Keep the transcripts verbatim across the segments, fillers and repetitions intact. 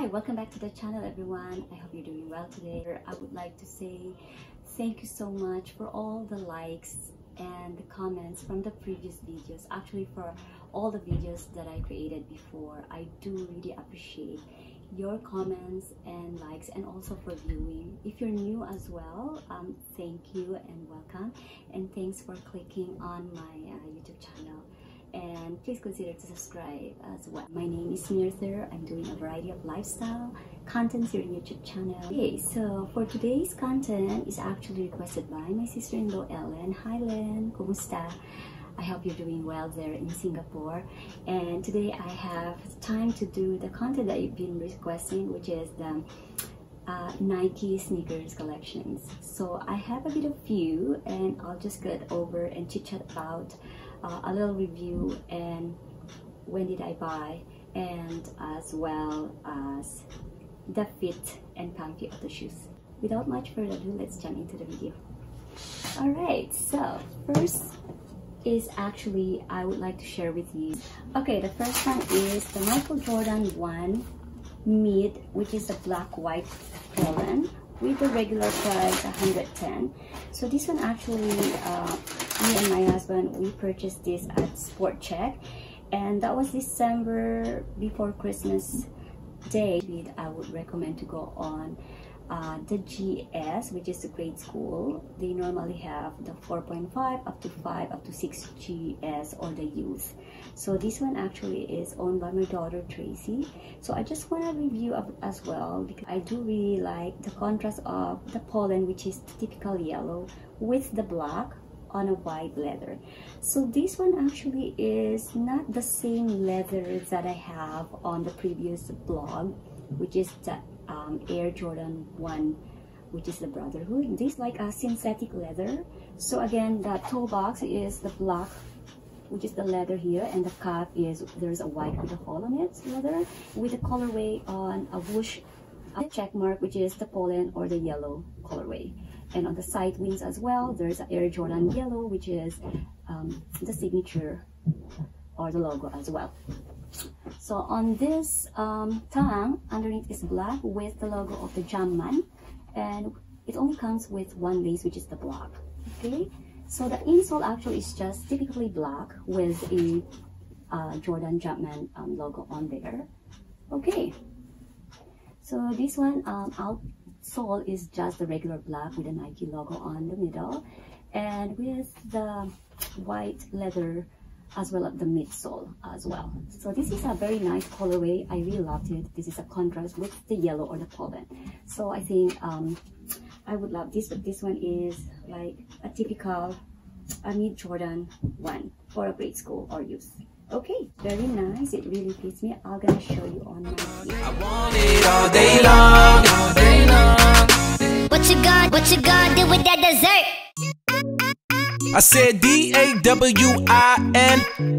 Hi, welcome back to the channel everyone. I hope you're doing well today. I would like to say thank you so much for all the likes and the comments from the previous videos. Actually, for all the videos that I created before, I do really appreciate your comments and likes, and also for viewing. If you're new as well, um, thank you and welcome, and thanks for clicking on my uh, YouTube channel. And please consider to subscribe as well. My name is Mirther. I'm doing a variety of lifestyle contents here in YouTube channel. Okay, so for today's content is actually requested by my sister-in-law Ellen. Hi Len, kumusta? I hope you're doing well there in Singapore. And today I have time to do the content that you've been requesting, which is the uh, Nike sneakers collections. So I have a bit of few, and I'll just get over and chit chat about Uh, a little review and when did I buy, and as well as the fit and comfy of the shoes. Without much further ado, let's jump into the video. Alright, so first is actually I would like to share with you. Okay, the first one is the Michael Jordan one mid, which is the black white Pollen with the regular price one hundred ten. So this one actually uh, me and my husband, we purchased this at Sport Check, and that was December before Christmas Day. I would recommend to go on uh, the G S, which is the grade school. They normally have the four point five up to five up to six G S, or the youth. So this one actually is owned by my daughter Tracy. So I just want to review as well, because I do really like the contrast of the Pollen, which is the typical yellow, with the black on a white leather. So this one actually is not the same leather that I have on the previous blog, which is the um, Air Jordan one, which is the Brotherhood. This is like a synthetic leather. So again, the toe box is the black, which is the leather here, and the cap is, there's a white with a hole on it, leather, with a colorway on a whoosh, a check mark, which is the Pollen or the yellow colorway. And on the side wings as well, there's an Air Jordan yellow, which is um, the signature or the logo as well. So on this um, tongue, underneath is black with the logo of the Jumpman, and it only comes with one lace, which is the black. Okay, so the insole actually is just typically black with a uh, Jordan Jumpman um, logo on there. Okay, so this one um, out sole is just the regular black with a Nike logo on the middle, and with the white leather as well as the midsole as well. So this is a very nice colorway. I really loved it. This is a contrast with the yellow or the Pollen. So I think um, I would love this, but this one is like a typical a mid Jordan one for a grade school or youth. Okay, very nice. It really fits me. I'm gonna show you on my feet. I want it all day long, all day long. What you got, what you gonna do with that dessert? I said D A W I N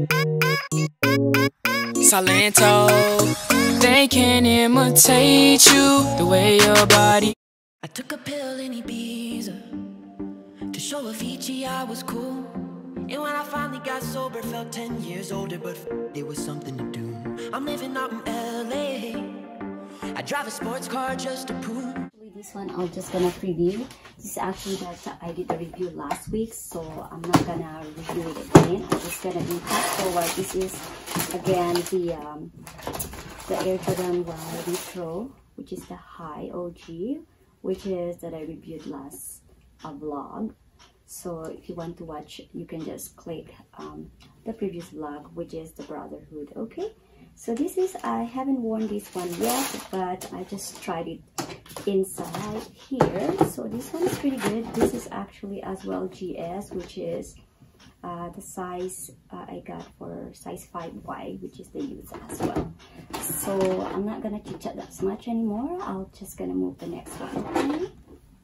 Salento. They can imitate you the way your body. I took a pill in Ibiza to show Avicii I was cool. And when I finally got sober, felt ten years older, but there was something to do. I'm living out in L A. I drive a sports car just to prove. This one I'm just gonna preview. This is actually that I did a review last week, so I'm not gonna review it again. I'm just gonna do fast forward. This is again the um, the Air Jordan one Retro, which is the high O G, which is that I reviewed last uh, vlog. So if you want to watch, you can just click um, the previous vlog, which is the Brotherhood. Okay, so this is, I haven't worn this one yet, but I just tried it inside here. So this one is pretty good. This is actually as well G S, which is uh, the size uh, I got for size five Y, which is the youth as well. So I'm not gonna chit chat that much anymore. I'll just gonna move the next one. Okay.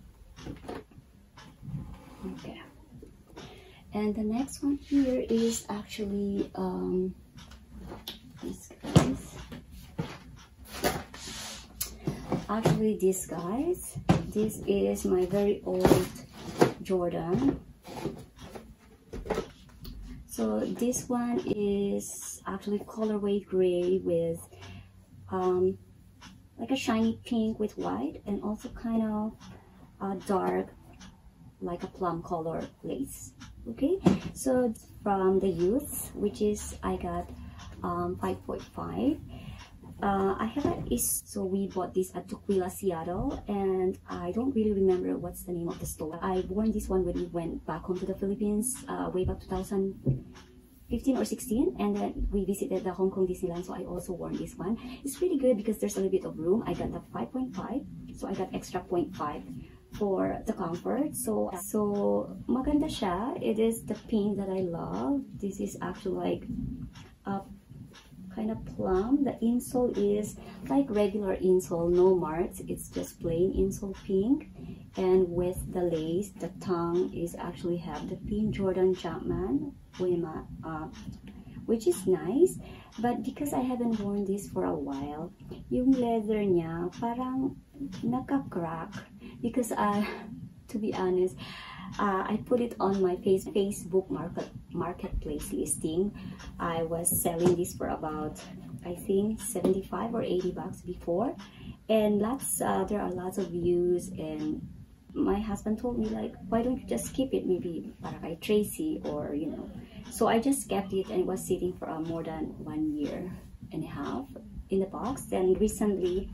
Okay, and the next one here is actually um, these guys. Actually, these guys. This is my very old Jordan. So this one is actually colorway gray with um, like a shiny pink with white, and also kind of uh, dark, like a plum color lace. Okay, so from the youth, which is I got um, five point five. Uh, I have an is so we bought this at Tukwila, Seattle, and I don't really remember what's the name of the store. I worn this one when we went back home to the Philippines uh, way back two thousand fifteen or sixteen, and then we visited the Hong Kong Disneyland, so I also worn this one. It's really good because there's a little bit of room. I got the five point five, so I got extra zero point five for the comfort. So so maganda siya. It is the pink that I love. This is actually like a kind of plum. The insole is like regular insole, no marks. It's just plain insole pink, and with the lace, the tongue is actually have the pink Jordan Jumpman, uh, which is nice. But because I haven't worn this for a while, yung leather niya parang naka-crack, because uh, to be honest, uh, I put it on my face Facebook market marketplace listing. I was selling this for about, I think, seventy-five or eighty bucks before, and lots uh, there are lots of views, and my husband told me like, why don't you just keep it, maybe para kay Tracy, or you know. So I just kept it, and it was sitting for uh, more than one year and a half in the box. Then recently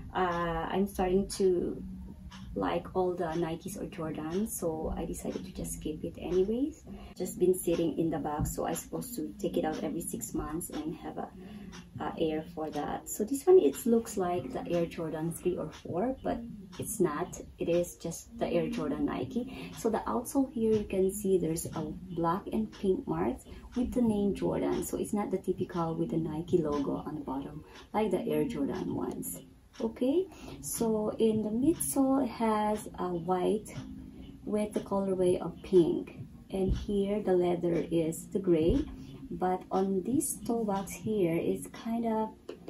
uh, I'm starting to like all the Nikes or Jordans, so I decided to just keep it anyways. Just been sitting in the box, so I'm supposed to take it out every six months and have a, a air for that. So this one, it looks like the Air Jordan three or four, but it's not. It is just the Air Jordan Nike. So the outsole here, you can see there's a black and pink marks with the name Jordan, so it's not the typical with the Nike logo on the bottom like the Air Jordan ones. Okay, so in the midsole it has a white with the colorway of pink, and here the leather is the gray, but on this toe box here is kind of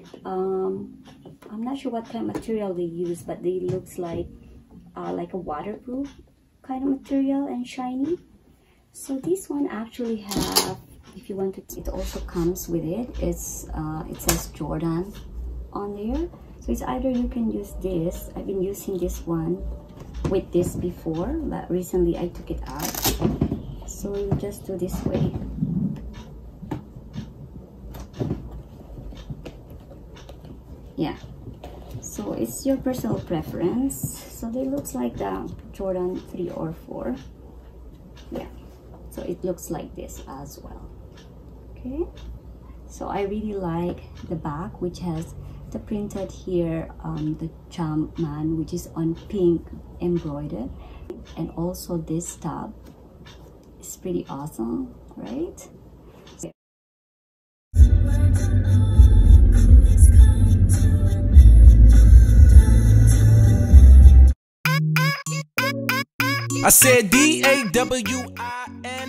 um I'm not sure what kind of material they use, but they looks like uh, like a waterproof kind of material and shiny. So this one actually have, if you want to, it also comes with it. It's uh, it says Jordan on there. So it's either you can use this. I've been using this one with this before, but recently I took it out. So you just do this way. Yeah. So it's your personal preference. So they looks like the Jordan three or four. Yeah. So it looks like this as well. Okay. So I really like the back, which has the printed here um, the Jumpman, which is on pink embroidered, and also this tab is pretty awesome, right? I said D A W I N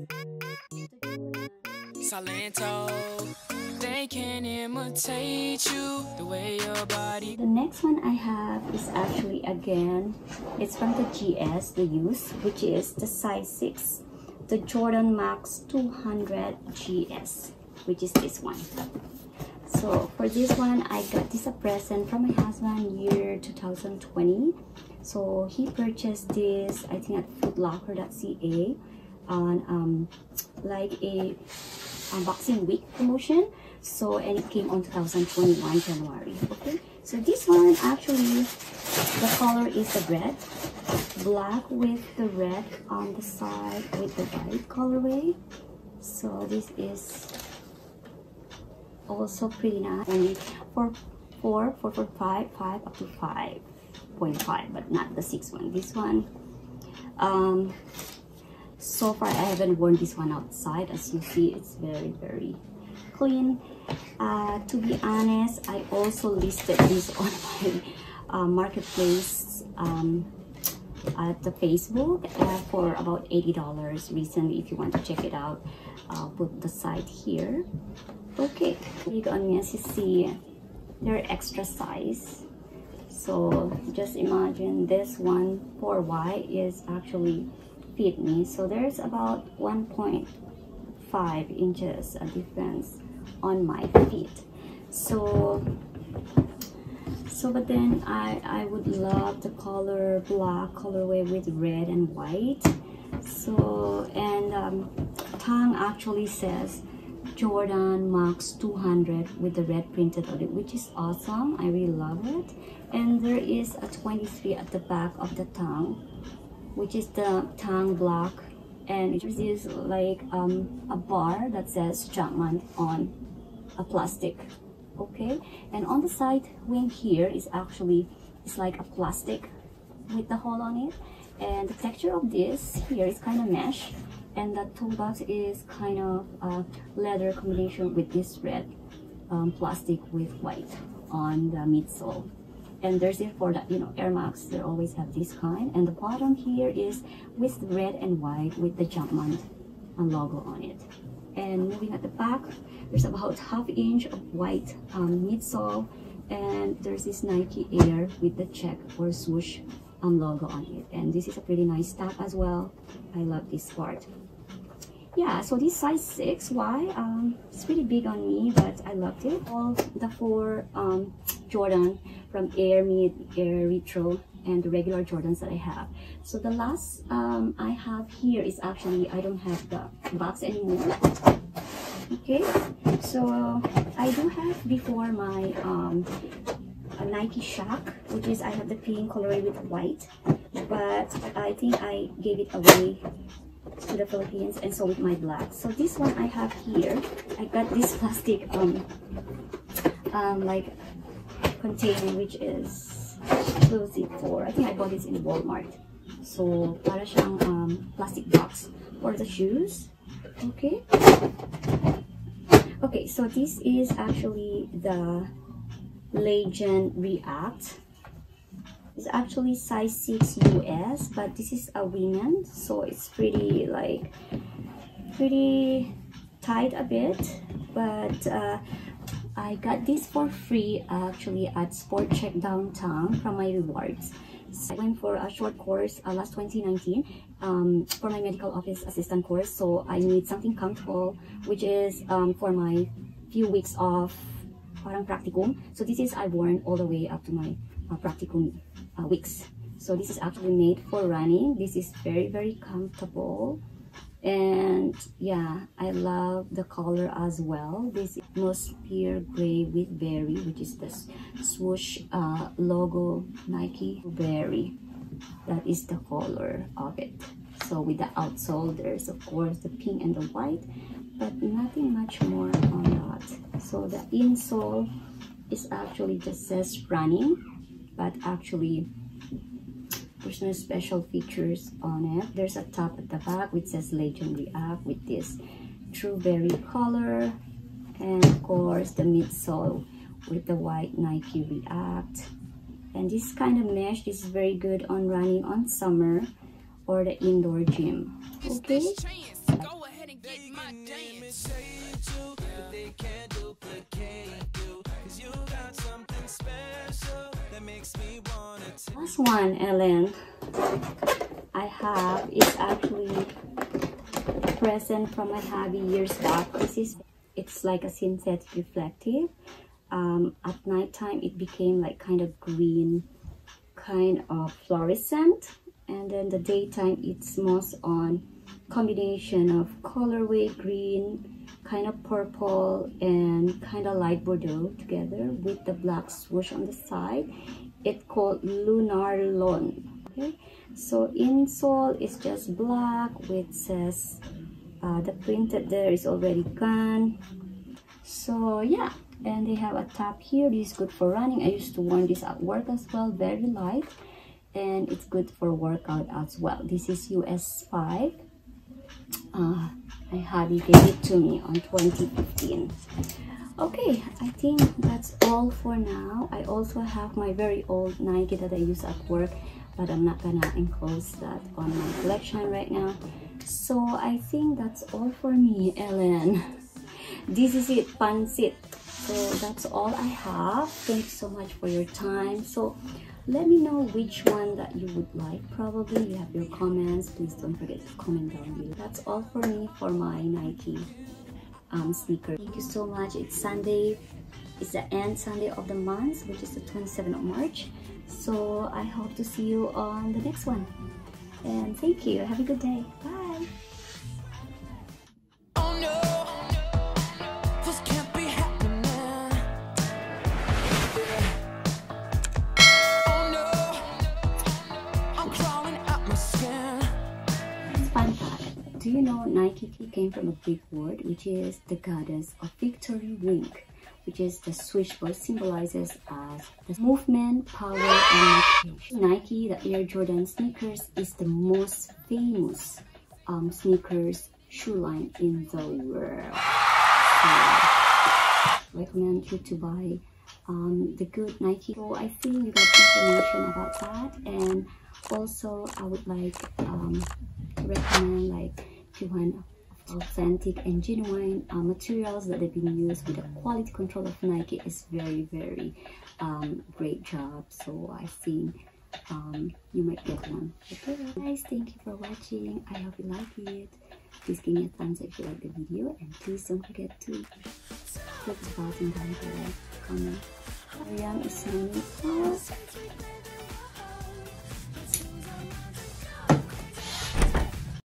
Salento. They can imitate you the way your body. The next one I have is actually, again, it's from the G S, the youth, which is the size six, the Jordan Max two hundred G S, which is this one. So for this one, I got this a present from my husband year two thousand twenty. So he purchased this, I think, at foot locker dot C A on um like a unboxing week promotion. So, and it came on two thousand twenty-one January. Okay, so this one actually, the color is the red, black with the red on the side with the white colorway. So this is also pretty nice. Only for four, four, four, five, five up to five point five, but not the six one. This one, um, so far I haven't worn this one outside. As you see, it's very, very clean. Uh, to be honest, I also listed this on my uh, marketplace um, at the Facebook uh, for about eighty dollars recently. If you want to check it out, I'll put the site here. Okay, big on me, as you see, they're extra size. So just imagine this one four Y is actually fit me. So there's about one point five inches a difference on my feet. So so So but then I, I would love the color black colorway with red and white. So and um, tongue actually says Jordan Max two hundred with the red printed on it, which is awesome. I really love it. And there is a twenty-three at the back of the tongue, which is the tongue block, and it is like um, a bar that says Jumpman on a plastic. Okay, and on the side wing here is actually it's like a plastic with the hole on it, and the texture of this here is kind of mesh, and the toolbox is kind of a leather combination with this red um, plastic with white on the midsole. And there's it for the, you know, Air Max, they always have this kind. And the bottom here is with red and white with the Jumpman logo on it. And moving at the back, there's about half inch of white um, midsole, and there's this Nike Air with the check or swoosh um, logo on it. And this is a pretty nice top as well. I love this part. Yeah, so this size six, why? Um, it's pretty big on me, but I loved it. All the four um, Jordan from Air, Mid, Air, Retro, and the regular Jordans that I have. So the last um, I have here is actually, I don't have the box anymore. Okay, so I do have before my um, a Nike Shock, which is I have the pink colorway with white, but I think I gave it away to the Philippines, and so with my black. So this one I have here, I got this plastic um, um like container, which is exclusive for, I think I bought this in Walmart. So para siyang um, plastic box for the shoes. Okay. Okay, so this is actually the Legend React. It's actually size six U S, but this is a women, so it's pretty like pretty tight a bit. But uh, I got this for free actually at Sport Check downtown from my rewards. So I went for a short course uh, last twenty nineteen um, for my medical office assistant course. So I need something comfortable, which is um, for my few weeks of parang practicum. So this is I worn all the way up to my uh, practicum uh, weeks. So this is actually made for running. This is very very comfortable, and yeah, I love the color as well. This is Atmosphere Gray with Berry, which is the swoosh uh, logo Nike Berry. That is the color of it. So with the outsole, there's of course the pink and the white, but nothing much more on that. So the insole is actually just says running, but actually there's no special features on it. There's a top at the back which says Legend React with this true berry color, and of course the midsole with the white Nike React. And this kind of mesh, this is very good on running on summer or the indoor gym. Okay. Go ahead and get my dance. Last one, Ellen, I have is actually a present from my hubby years back. This is, it's like a synthetic reflective. Um, at night time, it became like kind of green, kind of fluorescent, and then the daytime it's most on combination of colorway green, kind of purple, and kind of light bordeaux together with the black swoosh on the side. It's called Lunarlon. Okay, so insole is just black with says uh, the printed there is already gone. So yeah, and they have a top here. This is good for running. I used to wear this at work as well, very light, and it's good for workout as well. This is U S five. Uh, my hubby gave it to me on twenty fifteen. Okay, I think that's all for now. I also have my very old Nike that I use at work, but I'm not gonna enclose that on my collection right now. So I think that's all for me, Ellen. This is it, pansit. So that's all I have. Thanks so much for your time. So let me know which one that you would like. Probably you have your comments. Please don't forget to comment down below. That's all for me for my Nike um, sneaker. Thank you so much. It's Sunday it's the end Sunday of the month, which is the twenty-seventh of March. So I hope to see you on the next one. And thank you. Have a good day. Bye. Oh no, this can't be happening. Oh no, I'm crawling out my skin. Fun fact, do you know Nike came from a Greek word which is the goddess of victory wink, which is the swoosh word symbolizes as the movement, power, and motivation. Nike, the Air Jordan sneakers, is the most famous um, sneakers shoe line in the world. So, recommend you to buy um, the good Nike. So I think you got information about that, and also I would like um, to recommend, like, if you want authentic and genuine uh, materials that have been used with the quality control of Nike, is very very um, great job. So I think um, you might get one. Okay guys, thank you for watching. I hope you like it. Please give me a thumbs up if you like the video, and please don't forget to click the button down below, comment. Ariane is signing.